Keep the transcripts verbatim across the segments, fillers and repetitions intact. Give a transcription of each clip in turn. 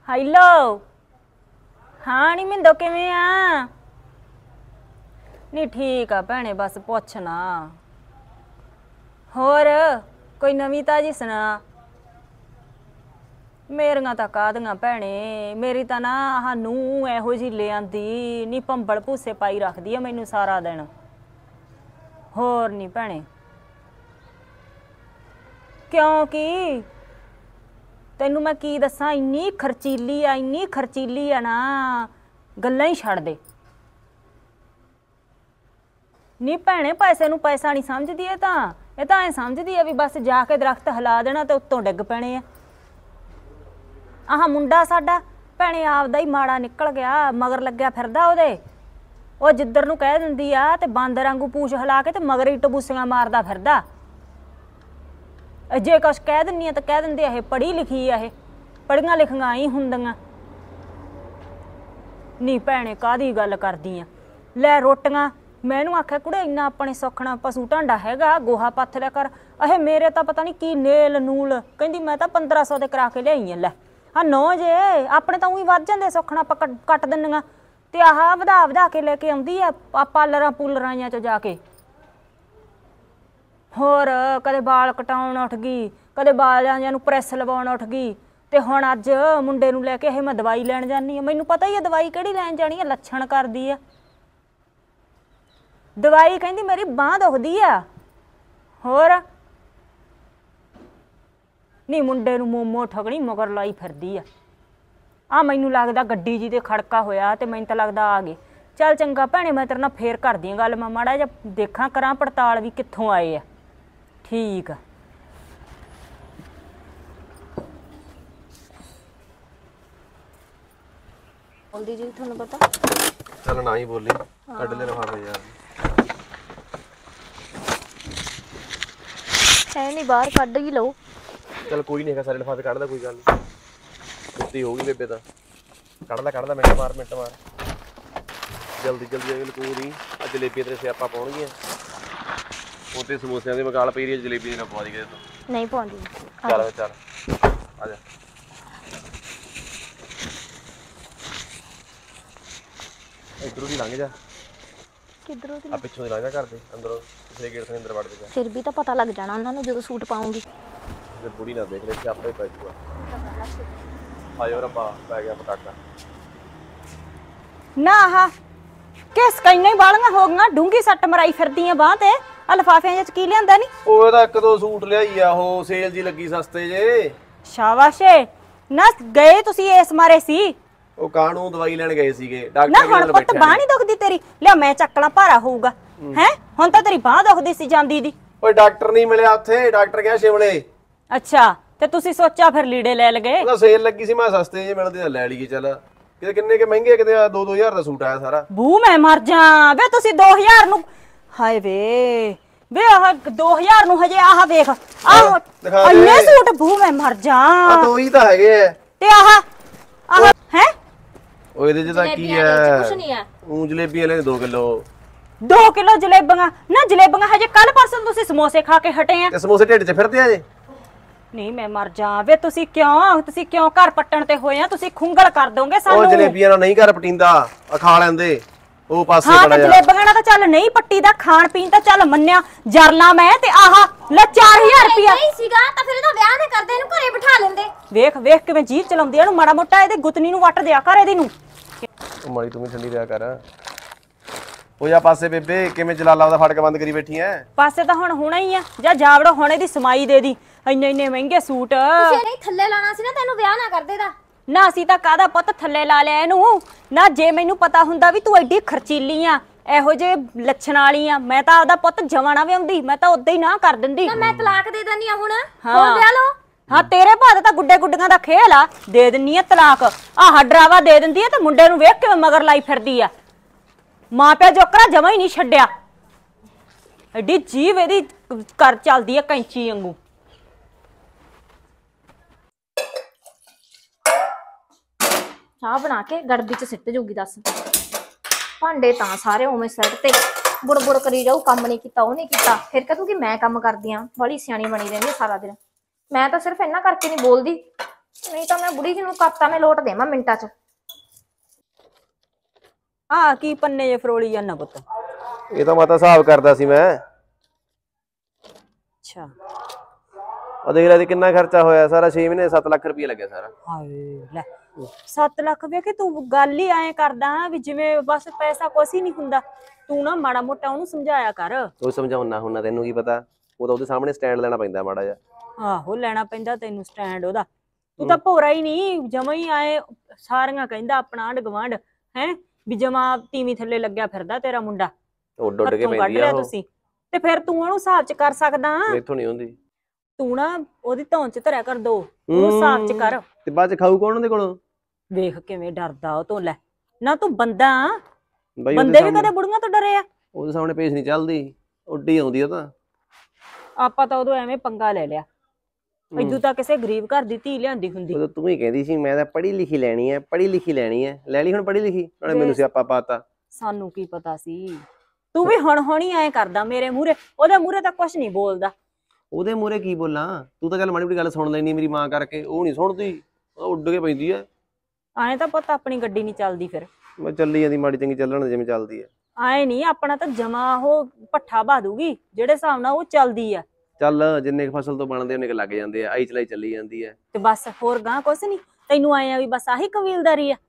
Hello हाँ नी मिंदो किवें आ नी ठीक आ भैणे बस पुछना होर कोई नवीं ताजी सुना मेरियां तां काहदियां भैणे मेरी तां ना आह नूंह इहो जी ले आंदी नी भंबल भूसे पाई रखदी आ मैनू सारा दिन होर नी भैणे क्योंकि तैनू मैं की दसां इन्नी खर्चीली आ इन्नी खर्चीली आ ना गल्लां ही छड्ड दे नी भैणे पैसे नू पैसा नहीं समझदी है तां ये तां ऐ समझदी है भी बस जाके दरख्त हिला देना ते उत्तों डिग पैणे आ आह मुंडा साडा भैणे आपदा ही माड़ा निकल गया मगर लग्या फिरदा ओहदे ਉਹ जिद्दर नू कह दिंदी आ ते बांदर वांगू पूछ हिला के ते मगर ही टबूसियां मारदा फिरदा जे कुछ कह दिन्नी तो कह दिंदे ये पढ़ी लिखी है पढ़ियां लिखियां ही हुंदियां नी भैणे काहदी गल करदी आ लै रोटियां मैनू आख्या कुड़े इन्ना अपने सुखना पशु ढांडा हैगा गोहा पत्थ लिया कर अहे मेरे तो पता नहीं की नेल नूल कहंदी मैं तो पंद्रह सौ दे करा के लियाई आ लै आ नौ जे अपने तो उही वध जांदे सुखना कट दिंदियां ते आह वधा वधा के लेके आउंदी आ पालरां पूलरां च जाके होर कदे बाल कटाउण उठ गई कदे बालियां नूं प्रैस लवाउण उठ गई ते हुण अज मुंडे नूं लैके ये मैं दवाई लैण जानी आ मैनूं पता ही है दवाई किहड़ी लैण जानी है लक्षण करदी आ दवाई कहंदी मेरी बांह दुखदी आ होर नी मुंडे नूं मोमो ठगणी मगर लाई फिरदी आ आ मैनूं लगदा गड्डी जी ते खड़का होया ते मैनूं तां लगदा आ गए चल चंगा भैणे मैं तेरे नाल फेर करदी आ गल मैं माड़ा जिहा देखां करां पड़ताल भी कित्थों आए आ ठीक आ बोलदी जी तुहानूं पता चल ना ही बोली कड ले लिफाफे यार है नहीं बाहर कड ही लो चल कोई नहीं है सारे लिफाफे कड दा कोई गल नहीं कुत्ती होगी बेबे दा कड दा कड दा मिंट मार मिंट मार जल्दी जल्दी अगल को नहीं आ जलेबी तेरे सियापा पाउणगीਆਂ ਉਹਤੇ ਸਮੋਸਿਆਂ ਦੀ ਮਗਾਲ ਪਈ ਰਹੀ ਜਲੇਬੀ ਦੀ ਨਾ ਪਵਾ ਦੀ ਕਿਤੇ ਤੂੰ नहीं पाउंदी ਚੱਲ ਚੱਲ ਆ ਜਾ ਇਧਰੋਂ ਦੀ ਲੰਘ ਜਾ किधरों ਆ ਪਿੱਛੋਂ ਦੀ ਲੰਘ ਜਾ ਘਰ ਦੇ ਅੰਦਰੋਂ ਕਿਸੇ ਗੇਟ ਤੋਂ ਅੰਦਰ ਵੜ ਜਾ फिर भी तो पता लग जाना उन्होंने जो सूट पाऊंगी ਤੇ ਬੁੜੀ ਨਾ ਦੇਖ ਲੈ ਸਿਆਪਾ ਹੀ ਪੈ ਜੂਗਾ ਆਇਓ ਰੱਬਾ ਪੈ ਗਿਆ ਪਟਾਕਾ ना आह किस कईयां ही बालियां हो गईयां डूंगी सट्ट मराई फिरदी आ बांह ते आ लिफाफियां च की लिआंदा नी ਉਹ ਇਹਦਾ ਇੱਕ ਦੋ ਸੂਟ ਲਿਆਈ ਆ ਉਹ ਸੇਲ ਜੀ ਲੱਗੀ ਸਸਤੇ ਜੇ शाबाश ना गए तुसी इस मारे सी ਉਹ ਕਾਹਨੂੰ ਦਵਾਈ ਲੈਣ ਗਏ ਸੀਗੇ ना ਡਾਕਟਰ हुण ਕੋਲ पुत्त ਬੈਠੇ बांह नहीं दुखदी तेरी लिया मैं चक्कला भारा होऊगा हैं हुण तां तेरी बांह दुखदी सी जांदी दी ਓਏ ਡਾਕਟਰ ਨਹੀਂ ਮਿਲਿਆ ਉੱਥੇ ਡਾਕਟਰ ਗਿਆ ਸ਼ਿਮਲੇ अच्छा ते तुसी सोचा फिर लीड़े ले लगे ਉਹਦਾ ਸੇਲ ਲੱਗੀ ਸੀ ਮੈਂ ਸਸਤੇ ਜੇ ਮਿਲਦੇ ਤਾਂ ਲੈ ਲਈਏ ਚੱਲ ਕਿਤੇ ਕਿੰਨੇ ਕੇ ਮਹਿੰਗੇ ਕਿਤੇ ਦੋ ਦੋ ਹਜ਼ਾਰ ਦਾ ਸੂਟ ਆਇਆ ਸਾਰਾ ਬੂ ਮੈਂ ਮਰ ਜਾ ਵੇ ਤੁਸੀਂ ਦੋ ਹਜ਼ਾਰ ਨੂੰ ਹਾਏ ਵੇ ਵੇ ਆਹ ਦੋ ਹਜ਼ਾਰ ਨੂੰ ਹਜੇ ਆਹ ਵੇਖ ਆਹ ਦਿਖਾ ਦੇ। ਇੰਨੇ ਸੂਟ ਬੂ ਮੈਂ ਮਰ ਜਾ ਆ ਦੋ ਹੀ ਤਾਂ ਹੈਗੇ ਆ ਤੇ ਆਹ ਆਹ ਹੈ ਉਹ ਇਹਦੇ ਚ ਤਾਂ ਕੀ कुछ ਹੈ नहीं है ਉਹ ਜਲੇਬੀਆਂ ਲੈ ਦੋ ਕਿਲੋ ਦੋ ਕਿਲੋ ਜਲੇਬੀਆਂ ਨਾ ਜਲੇਬੀਆਂ ਹਜੇ ਕੱਲ ਪਰਸੋਂ ਤੁਸੀਂ ਸਮੋਸੇ ਖਾ ਕੇ ਹਟੇ ਆ ਤੇ ਸਮੋਸੇ ਢਿੱਡ 'ਚ ਫਿਰਦੇ ਆ ਜੇ ਨਹੀਂ ਮੈਂ ਮਰ ਜਾ ਵੇ ਤੁਸੀਂ ਕਿਉਂ ਤੁਸੀਂ ਕਿਉਂ ਘਰ ਪੱਟਣ ਤੇ ਹੋਏ ਆ ਤੁਸੀਂ ਖੁੰਗਲ ਕਰ ਦੋਗੇ ਉਹ ਸਾਨੂੰ ਜਲੇਬੀਆਂ ਨਾਲ ਨਹੀਂ ਘਰ ਪਟਿੰਦਾ ਆ ਖਾ ਲੈਂਦੇ ਉਹ ਪਾਸੇ ਹਾਂ ਬੜਾ ਤੇ ਜਾ ਜਲੇਬੀਆਂ ਨਾਲ ਤਾਂ ਚੱਲ ਨਹੀਂ ਪੱਟੀ ਦਾ ਖਾਣ ਪੀਣ ਤਾਂ ਚੱਲ ਮੰਨਿਆ ਜਰਲਾ ਮੈਂ ਤੇ ਆਹ ਲੈ ਚਾਰ ਹਜ਼ਾਰ ਰੁਪਿਆ नहीं सीगा तो फिर ਇਹਦਾ ਵਿਆਹ ਨਾ ਕਰਦੇ ਇਹਨੂੰ ਘਰੇ ਬਿਠਾ ਲੈਂਦੇ ਵੇਖ ਵੇਖ ਕਿਵੇਂ ਜੀਭ ਚਲਾਉਂਦੀ ਆ ਇਹਨੂੰ ਮਾੜਾ ਮੋਟਾ ਇਹਦੇ ਗੁੱਤਨੀ ਨੂੰ ਵੱਟ ਦਿਆ ਕਰ ਇਹਦੀ ਨੂੰ ਉਹ ਮਾੜੀ ਤੂੰ ਵੀ ਠੰਡੀ ਰਿਹਾ ਕਰ ਉਹ ਜਾ ਪਾਸੇ ਬੇਬੇ ਕਿਵੇਂ ਜਲਾਲਾ ਉਹਦਾ ਫੜਕ ਬੰਦ ਕਰੀ ਬੈਠੀ ਐ ਪਾਸੇ ਤਾਂ ਹੁਣ ਹੋਣਾ ਹੀ ਆ ਜਾਂ ਜਾਵੜੋ ਹੁਣ ਇਹਦੀ ਸਮਾਈ ਦੇ ਦੀ ਇੰਨੇ ਇੰਨੇ ਮਹਿੰਗੇ ਸੂਟ ਤੁਸੀਂ ਨਹੀਂ ਥੱਲੇ ਲਾਣਾ ਸੀ ਨਾ ਤੈਨੂੰ ਵਿਆਹ ਨਾ ਕਰਦੇ ਦਾ ਨਾ ਅਸੀਂ ਤਾਂ ਕਾਹਦਾ ਪੁੱਤ ਥੱਲੇ ਲਾ ਲਿਆ ਇਹਨੂੰ ਨਾ ਜੇ ਮੈਨੂੰ ਪਤਾ ਹੁੰਦਾ ਵੀ ਤੂੰ ਐਡੀ ਖਰਚੀਲੀ ਆ ਇਹੋ ਜੇ ਲੱਛਣ ਵਾਲੀ ਆ ਮੈਂ ਤਾਂ ਆਪਦਾ ਪੁੱਤ ਜਵਾਨਾ ਵਿਆਉਂਦੀ ਮੈਂ ਤਾਂ ਉਦਾਂ ਹੀ ਨਾ ਕਰ ਦਿੰਦੀ ਨਾ ਮੈਂ ਤਲਾਕ ਦੇ ਦਿੰਨੀ ਆ ਹੁਣ ਹੁਣ ਵਿਆਹ ਲਓ ਹਾਂ ਤੇਰੇ ਭਾਅ ਤਾਂ ਗੁੱਡੇ ਗੁੱਡੀਆਂ ਦਾ ਖੇਲ ਆ ਦੇ ਦਿੰਨੀ ਆ ਤਲਾਕ ਆਹ ਡਰਾਵਾ ਦੇ ਦਿੰਦੀ ਆ ਤੇ ਮੁੰਡੇ ਨੂੰ ਵੇਖ ਕਿਵੇਂ ਮਗਰ ਲਾਈ ਫਿਰਦੀ ਆ ਮਾਂ ਪਿਓ ਜੋਕਰਾ ਜਮਾ ਹੀ ਨਹੀਂ ਛੱਡਿਆ ਐਡੀ ਜੀਵ ਇਹਦੀ ਕਰ ਚੱਲਦੀ ਆ ਕੈਂਚੀ ਵਾਂਗੂ ਚਾਹ ਬਣਾ ਕੇ ਗੜਬੀ ਚ ਸਿੱਟ ਜੂਗੀ ਦੱਸ ਭਾਂਡੇ ਤਾਂ ਸਾਰੇ ਉਵੇਂ ਸਿੱਟ ਤੇ ਬੁੜ ਬੁੜ ਕਰੀ ਜਾਊ ਕੰਮ ਨਹੀਂ ਕੀਤਾ ਉਹ ਨਹੀਂ ਕੀਤਾ ਫਿਰ ਕਹੂੰ ਕਿ ਮੈਂ ਕੰਮ ਕਰਦੀ ਆ ਬੜੀ ਸਿਆਣੀ ਬਣੀ ਰਹਿੰਦੀ ਸਾਰਾ ਦਿਨ ਮੈਂ ਤਾਂ ਸਿਰਫ ਇੰਨਾ ਕਰਕੇ ਨਹੀਂ ਬੋਲਦੀ ਨਹੀਂ ਤਾਂ ਮੈਂ ਬੁੜੀ ਜੀ ਨੂੰ ਕਰਤਾ ਮੈਂ ਲੋਟ ਦੇਵਾਂ ਮਿੰਟਾਂ 'ਚ। ਆ ਕੀ ਪੰਨੇ ਜੇ ਫਰੋਲੀ ਜਾਂਦਾ ਪੁੱਤ? ਇਹ ਤਾਂ ਮਾਤਾ ਹਿਸਾਬ ਕਰਦਾ ਸੀ ਮੈਂ। ਅੱਛਾ ਉਹ ਦੇਖ ਲੈ ਜੀ ਕਿੰਨਾ ਖਰਚਾ ਹੋਇਆ ਸਾਰਾ, ਛੇ ਮਹੀਨੇ ਸੱਤ ਲੱਖ ਰੁਪਏ ਲੱਗਿਆ ਸਾਰਾ। ਹਾਏ ਲੈ ਸੱਤ ਲੱਖ ਵੇ ਕਿ ਤੂੰ ਗੱਲ ਹੀ ਐਂ ਕਰਦਾ ਵੀ ਜਿਵੇਂ ਬਸ ਪੈਸਾ ਕੁਛ ਹੀ ਨਹੀਂ ਹੁੰਦਾ। ਤੂੰ ਨਾ ਮਾੜਾ ਮੋਟਾ ਉਹਨੂੰ ਸਮਝਾਇਆ ਕਰ। ਉਹ ਸਮਝਾਉਣਾ ਹੁੰਦਾ, ਤੈਨੂੰ ਕੀ ਪਤਾ, ਉਹ ਤਾਂ ਉਹਦੇ ਸਾਹਮਣੇ ਸਟੈਂਡ ਲੈਣਾ ਪੈਂਦਾ ਮਾੜਾ ਜਿਹਾ। ਆਹੋ ਲੈਣਾ ਪੈਂਦਾ ਤੈਨੂੰ ਸਟੈਂਡ ਉਹਦਾ। ਤੂੰ ਤਾਂ ਭੋਰਾ ਹੀ ਨਹੀਂ, ਜਮਾ ਹੀ ਆਏ ਸਾਰੀਆਂ ਕਹਿੰਦਾ ਆਪਣਾ ਆਂਢ ਗੁਆਂਢ ਹੈ ਵੀ ਜਮਾ ਤੀਵੀਂ ਥੱਲੇ ਲੱਗਿਆ ਫਿਰਦਾ ਤੇਰਾ ਮੁੰਡਾ। ਉੱਡ ਉੱਡ ਕੇ ਹੱਥੋਂ ਕੱਢ ਪੈਂਦੀ ਆ ਲਿਆ ਉਹ। ਤੁਸੀਂ ਤੇ ਫਿਰ ਤੂੰ ਉਹਨੂੰ ਹਿਸਾਬ ਚ ਕਰ ਸਕਦਾ। ਮੈਥੋਂ ਨਹੀਂ ਹੁੰਦੀ। ਤੂੰ ਨਾ ਉਹਦੀ ਧੌਣ ਚ ਧਰਿਆ ਕਰ ਦੋ, ਉਹਨੂੰ ਹਿਸਾਬ ਚ ਕਰ। ਤੇ ਬਾਅਦ ਚ ਖਾਊ ਕੌਣ ਉਹਦੇ ਕੋਲੋਂ? ਵੇਖ ਕਿਵੇਂ ਡਰਦਾ ਉਹ ਤੋਂ। ਲੈ ਨਾ ਤੂੰ ਬੰਦਾ ਬਾਈ ਬੰਦੇ ਵੀ ਕਦੇ ਬੁੜੀਆਂ ਤੋਂ ਡਰੇ ਆ? ਉਹਦੇ ਸਾਹਮਣੇ ਪੇਸ਼ ਨਹੀਂ ਚੱਲਦੀ, ਉੱਡੀ ਆਉਂਦੀ ਉਹ ਤਾਂ। ਆਪਾਂ ਤਾਂ ਉਦੋਂ ਐਵੇਂ ਪੰਗਾ ਲੈ ਲਿਆ। ਇਦੋਂ ਤਾਂ ਕਿਸੇ ਗਰੀਬ ਘਰ ਦੀ ਧੀ ਲਿਆਂਦੀ ਹੁੰਦੀ। ਉਦੋਂ ਤੂੰ ਹੀ ਕਹਿੰਦੀ ਸੀ ਮੈਂ ਤਾਂ ਪੜ੍ਹੀ ਲਿਖੀ ਲੈਣੀ ਹੈ, ਪੜ੍ਹੀ ਲਿਖੀ ਲੈਣੀ ਹੈ। ਲੈ ਲਈ ਹੁਣ ਪੜ੍ਹੀ ਲਿਖੀ, ਨਾਲੇ ਮੈਨੂੰ ਸਿਆਪਾ ਪਾਤਾ। ਸਾਨੂੰ ਕੀ ਪਤਾ ਸੀ? ਤੂੰ ਵੀ ਹੁਣ ਹੁਣ ਹੀ ਐਂ ਕਰਦਾ ਮੇਰੇ ਮੂਹਰੇ। ਉਹਦੇ ਮੂਹਰੇ ਤਾਂ ਕੁਛ ਨਹੀਂ ਬੋਲਦਾ। ਉਹਦੇ ਮੂਹਰੇ ਕੀ ਬੋਲਾਂ? ਤੂੰ ਤਾਂ ਚੱਲ ਮਾੜੀ ਮੋਟੀ ਗੱਲ ਸੁਣ ਲੈਣੀ ਮੇਰੀ ਮਾਂ ਕਰਕੇ, ਉਹ ਨਹੀਂ ਸੁਣਦੀ, ਉਹ ਉੱਡ ਕੇ ਪੈਂਦੀ ਐ। ਐਂ ਤਾਂ ਪਤਾ ਆਪਣੀ ਗੱਡੀ ਨਹੀਂ ਚੱਲਦੀ ਫਿਰ। ਮੈਂ ਚੱਲੀ ਜਾਂਦੀ ਮਾੜੀ ਚੰਗੀ ਚੱਲਣ ਜਿਵੇਂ ਚੱਲਦੀ ਐ। ਐ ਨਹੀਂ ਆਪਣਾ ਤਾਂ ਜਮਾ ਉਹ ਪੱਠਾ ਬਾ ਦੂਗੀ ਜਿਹੜੇ ਹਿਸਾਬ ਨਾਲ ਉਹ ਚੱਲਦੀ ਆ। ਚੱਲ ਜਿੰਨੇ ਫਸਲ ਤੋਂ ਬਣਦੇ ਉਹਨੇ ਲੱਗ ਜਾਂਦੇ ਆ, ਆਈ ਚਲਾਈ ਚੱਲੀ ਜਾਂਦੀ ਐ। ਤੇ ਬਸ ਹੋਰ ਗਾਂ ਕੁਛ ਨਹੀਂ ਤੈਨੂੰ ਆਏ ਆ ਵੀ ਬਸ ਆਹੀ ਕਬੀਲਦਾਰੀ ਆ।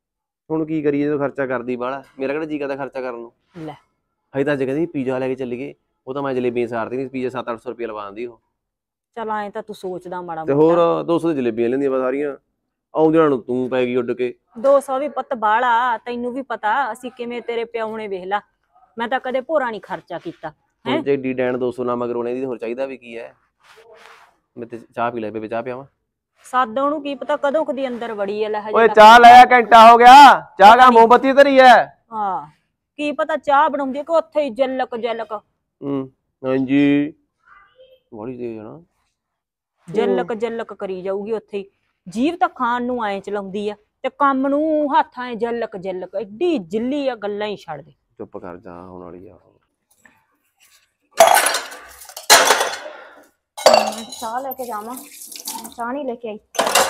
ਹੁਣ ਕੀ ਕਰੀਏ ਜਦੋਂ ਖਰਚਾ ਕਰਦੀ ਬਾਹਲਾ, ਮੇਰਾ ਕਿਹੜਾ ਜੀ ਕਰਦਾ ਖਰਚਾ ਕਰਨ ਨੂੰ। ਲੈ ਹਜੇ ਤਾਂ ਅੱਜ ਕਹਿੰਦੀ ਪੀਜ਼ਾ ਲੈ ਕੇ ਚੱਲੀਏ, ਉਹ ਤਾਂ ਮੈਂ ਜਲੇਬੀਆਂ ਸਾਰਦੀ ਨਹੀਂ, ਪੀਜ਼ਾ ਸੱਤ ਅੱਠ ਸੌ ਰੁਪਏ ਲਵਾਉਂਦੀ ਉਹ। ਚਲ ਐਂ ਤਾਂ ਤੂੰ ਸੋਚਦਾ ਮਾੜਾ ਤੇ ਹੋਰ ਦੋ ਸੌ ਦੀ ਜਲੇਬੀਆਂ ਲੈਂਦੀਆਂ ਬਸ ਸਾਰੀਆਂ, ਆਉਂਦੀਆਂ ਨੂੰ ਤੂੰ ਪੈ ਗਈ ਉੱਡ ਕੇ। ਦੋ ਸੌ ਵੀ ਪੁੱਤ ਬਾਹਲਾ, ਤੈਨੂੰ ਵੀ ਪਤਾ ਅਸੀਂ ਕਿਵੇਂ ਤੇਰੇ ਪਿਓ ਨੇ ਵੇਖ ਲਾ। ਮੈਂ ਤਾਂ ਕਦੇ ਭੋਰਾ ਨਹੀਂ ਖਰਚਾ ਕੀਤਾ। ਹੁਣ ਜੇ ਡੀ ਡੈਣ ਦੋ ਸੌ ਨਾ ਮਗਰੋਂ ਲੈਂਦੀ ਹੋਰ ਚਾਹੀਦਾ ਵੀ ਕੀ ਹੈ। ਮੈਂ ਤੇ ਚਾਹ ਪੀ ਲੈ ਬੇਬੇ, ਚਾਹ ਪਿਆਵਾਂ? ਸਾਦੋਂ ਨੂੰ ਕੀ ਪਤਾ ਕਦੋਂ ਕਦੀ ਅੰਦਰ ਵੜੀ ਐ। ਲੈ ਹਜੇ ਓਏ ਚਾਹ ਲਾਇਆ ਘੰਟਾ ਹੋ ਗਿਆ, ਚਾਹ ਕਾ ਮੋਮਬੱਤੀ ਧਰੀ ਐ। ਹਾਂ ਕੀ ਪਤਾ ਚਾਹ ਬਣਾਉਂਦੀ ਕਿ ਉੱਥੇ ਹੀ ਜਲਕ ਜਲਕ। ਹੂੰ ਹਾਂਜੀ ਬੜੀ ਤੇਜ਼ ਹੈ ਨਾ, ਜਲਕ ਜਲਕ ਕਰੀ ਜਾਊਗੀ ਉੱਥੇ ਹੀ। ਜੀਭ ਤਾਂ ਖਾਣ ਨੂੰ ਐਂ ਚਲਾਉਂਦੀ ਆ ਤੇ ਕੰਮ ਨੂੰ ਹੱਥ ਐਂ ਜਲਕ ਜਲਕ। ਐਡੀ ਜਿੱਲੀ ਆ, ਗੱਲਾਂ ਹੀ ਛੱਡ ਦੇ। ਚੁੱਪ ਕਰ ਜਾ, ਹੁਣ ਵਾਲੀ ਆ। ਮੈਂ ਚਾਹ ਲੈ ਕੇ ਜਾਵਾਂ, ਚਾਹ ਨਹੀਂ ਲੈ ਕੇ ਆਈ।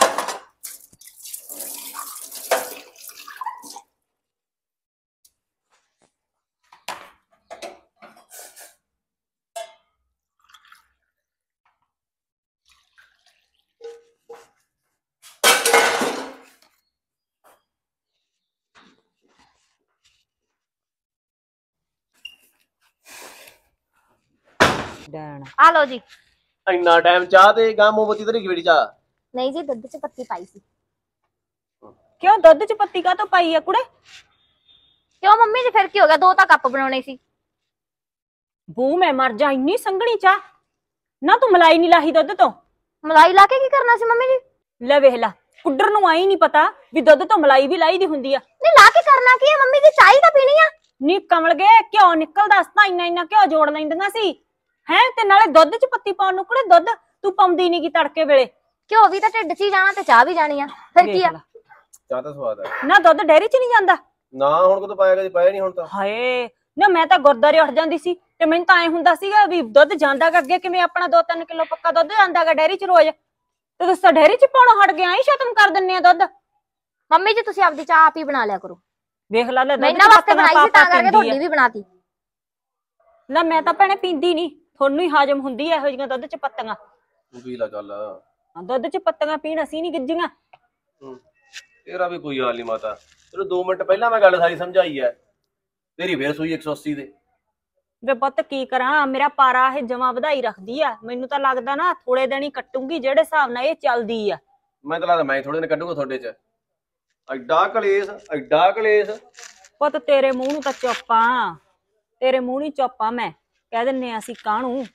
ਡੈਣ ਆ ਲਓ ਜੀ। ਇੰਨਾ ਟਾਈਮ ਚਾਹ ਤੇ ਗਾਂ ਮੋਮਬੱਤੀ ਧਰੀ ਕਿਹੜੀ ਚਾਹ? ਨਹੀਂ ਜੀ ਦੁੱਧ 'ਚ ਪੱਤੀ ਪਾਈ ਸੀ। ਕਿਉਂ ਦੁੱਧ ਚ ਪੱਤੀ ਕਾਹਤੋਂ ਪਾਈ ਆ ਕੁੜੇ? ਕਿਉਂ ਮੰਮੀ ਜੀ ਫਿਰ ਕੀ ਹੋ ਗਿਆ? ਦੋ ਤਾਂ ਕੱਪ ਬਣਾਉਣੇ ਸੀ। ਬੂ ਮੈਂ ਮਰ ਜਾ, ਇੰਨੀ ਸੰਘਣੀ ਚਾਹ ਨਾ। ਤੂੰ ਮਲਾਈ ਨਹੀਂ ਲਾਹੀ ਦੁੱਧ ਤੋਂ? ਮਲਾਈ ਲਾ ਕੇ ਕੀ ਕਰਨਾ ਸੀ ਮੰਮੀ ਜੀ? ਲੈ ਵੇਖ ਲਾ, ਕੁੱਡਰ ਨੂੰ ਆਈ ਨਹੀਂ ਪਤਾ ਵੀ ਦੁੱਧ ਤੋਂ ਮਲਾਈ ਵੀ ਲਾਈ ਦੀ ਹੁੰਦੀ ਆ। ਨਹੀਂ ਲਾ ਕੇ ਕਰਨਾ ਕੀ ਹੈ ਮੰਮੀ ਜੀ? ਚਾਹ ਤਾਂ ਪੀਣੀ ਆ। ਨੀ ਕਮਲ ਗਏ, ਘਿਓ ਨਿਕਲਦਾ ਸਤਾ, ਇੰਨਾ ਇੰਨਾ ਘਿਓ ਜੋੜ ਲੈਂਦੀਆਂ ਸੀ ਹੈ। ਤੇ ਨਾਲੇ ਦੁੱਧ ਚ ਪੱਤੀ ਪਾਉਣ ਨੂੰ ਕੁੜੇ ਦੁੱਧ ਤੂੰ ਪਾਉਂਦੀ ਨੀ ਗੀ ਤੜਕੇ ਵੇਲੇ। ਘਿਓ ਵੀ ਤਾਂ ਢਿੱਡ 'ਚ ਹੀ ਜਾਣਾ ਤੇ ਚਾਹ ਵੀ ਜਾਣੀ ਆ, ਫਿਰ ਕੀ ਆ? ਚਾਹ ਤਾਂ ਸਵਾਦ ਹੈ ਨਾ। ਦੁੱਧ ਡੇਅਰੀ ਚ ਨਹੀਂ ਜਾਂਦਾ ਨਾ। ਹੁਣ ਕਦੋਂ ਪਾਇਆ? ਕਦੇ ਪਾਇਆ ਨਹੀਂ ਹੁਣ ਤਾਂ। ਹਾਏ ਨਾ, ਮੈਂ ਤਾਂ ਗੁਰਦਾਰੇ ਉੱਠ ਜਾਂਦੀ ਸੀ ਤੇ ਮੈਨੂੰ ਤਾਂ ਐ ਹੁੰਦਾ ਸੀਗਾ ਵੀ ਦੁੱਧ ਜਾਂਦਾਗਾ ਅੱਗੇ ਕਿਵੇਂ ਆਪਣਾ ਦੋ ਤਿੰਨ ਕਿਲੋ ਪੱਕਾ ਦੁੱਧ ਜਾਂਦਾਗਾ ਡੇਅਰੀ ਚ ਰੋਜ਼। ਤੇ ਤੁਸੀਂ ਤਾਂ ਡੇਅਰੀ ਚ ਪਾਉਣੋਂ ਹਟ ਗਿਆ, ਹੀ ਖਤਮ ਕਰ ਦਿੰਨੇ ਆ ਦੁੱਧ। ਮੰਮੀ ਜੀ ਤੁਸੀਂ ਆਪਦੀ ਚਾਹ ਆਪ ਹੀ ਬਣਾ ਲਿਆ ਕਰੋ। ਵੇਖ ਲਾ ਲੈ, ਮੈਂ ਇਹਨਾਂ ਵਾਸਤੇ ਬਣਾਈ ਸੀ ਤਾਂ ਕਰਕੇ ਤੁਹਾਡੀ ਵੀ ਬਣਾਤੀ। ਲੈ ਮੈਂ ਤਾਂ ਭੈਣੇ ਪੀਂਦੀ ਨਹੀਂ, ਤੁਹਾਨੂੰ ਹੀ ਹਾਜ਼ਮ ਹੁੰਦੀ ਐ ਇਹੋ ਜਿਹੀਆਂ ਦੁੱਧ ਚ ਪੱਤੀਆਂ। ਤੂੰ ਪੀ ਲੈ ਚੱਲ। ਦੁੱਧ ਚ ਪੱਤੀਆਂ ਪੀਣ ਅਸੀਂ ਨਹੀਂ ਗਿੱਜੀਆਂ। ਤੇਰਾ ਵੀ ਕੋਈ ਹਾਲ ਨਹੀਂ ਮਾਤਾ, ਤੈਨੂੰ ਦੋ ਮਿੰਟ ਪਹਿਲਾਂ ਮੈਂ ਗੱਲ ਸਾਰੀ ਸਮਝਾਈ ਐ, ਤੇਰੀ ਫੇਰ ਸੂਈ ਇੱਕ ਸੌ ਅੱਸੀ ਦੇ। ਵੇ ਪੁੱਤ ਕੀ ਕਰਾਂ, ਮੇਰਾ ਪਾਰਾ ਇਹ ਜਮਾ ਵਧਾਈ ਰੱਖਦੀ ਆ। ਮੈਨੂੰ ਤਾਂ ਲੱਗਦਾ ਨਾ ਥੋੜੇ ਦਿਨ ਹੀ ਕੱਟੂਗੀ ਜਿਹੜੇ ਹਿਸਾਬ ਨਾਲ ਇਹ ਚੱਲਦੀ ਆ। ਮੈਂ ਤਾਂ ਲੱਗਦਾ ਮੈਂ ਥੋੜੇ ਦਿਨ ਕੱਢੂਗਾ ਤੁਹਾਡੇ ਚ। ਐਡਾ ਕਲੇਸ਼, ਐਡਾ ਕਲੇਸ਼। ਪੁੱਤ ਤੇਰੇ ਮੂੰਹ ਨੂੰ ਤਾਂ ਚੁੱਪਾਂ, ਤੇਰੇ ਮੂੰਹ ਨਹੀਂ ਚੁੱਪਾਂ। ਮੈਂ ਕਹਿ ਦਿੰਨੇ ਆ ਅਸੀਂ ਕਾਹਨੂੰ।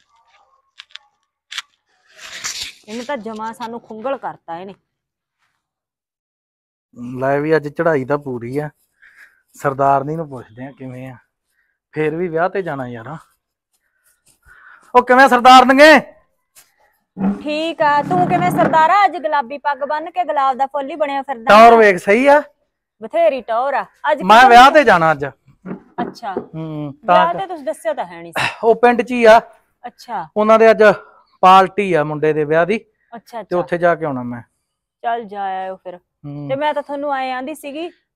ਇਹਨੇ ਤਾਂ ਜਮਾ ਸਾਨੂੰ ਖੁੰਗਲ ਕਰਤਾ ਇਹਨੇ। ਲੈ ਵੀ ਅੱਜ ਚੜਾਈ ਤਾਂ ਪੂਰੀ ਆ। ਸਰਦਾਰਨੀ ਨੂੰ ਪੁੱਛਦੇ ਆ ਕਿਵੇਂ ਆ, ਫੇਰ ਵੀ ਵਿਆਹ ਤੇ ਜਾਣਾ ਯਾਰ। ਉਹ ਕਿਵੇਂ ਸਰਦਾਰਨਗੇ? ਠੀਕ ਆ, ਤੂੰ ਕਿਵੇਂ ਸਰਦਾਰਾ? ਅੱਜ ਗੁਲਾਬੀ ਪੱਗ ਬੰਨ ਕੇ ਗੁਲਾਬ ਦਾ ਫੁੱਲ ਹੀ ਬਣਿਆ ਫਿਰਦਾ। ਟੌਰ ਵੇਖ ਸਹੀ ਆ, ਬਥੇਰੀ ਟੌਰ ਆ। ਅੱਜ ਮੈਂ ਵਿਆਹ ਤੇ ਜਾਣਾ ਅੱਜ। ਅੱਛਾ ਹੂੰ ਵਿਆਹ ਤੇ ਤੁਸੀਂ ਦੱਸਿਆ ਤਾਂ ਹੈ ਨਹੀਂ ਸੀ। ਉਹ ਪਿੰਡ ਚ ਹੀ ਆ। ਅੱਛਾ ਉਹਨਾਂ ਦੇ ਅੱਜ ਪਾਰਟੀ ਆ ਮੁੰਡੇ ਦੇ ਵਿਆਹ ਦੀ, ਅੱਛਾ ਤੇ ਅੱਛਾ ਉੱਥੇ ਜਾ ਕੇ ਆਉਣਾ ਮੈਂ। ਚੱਲ ਜਾ ਆਇਓ ਫਿਰ। ਹੂੰ। ਤੇ ਮੈਂ ਤਾਂ ਤੁਹਾਨੂੰ ਆਏ ਆਂਦੀ ਸੀਗੀ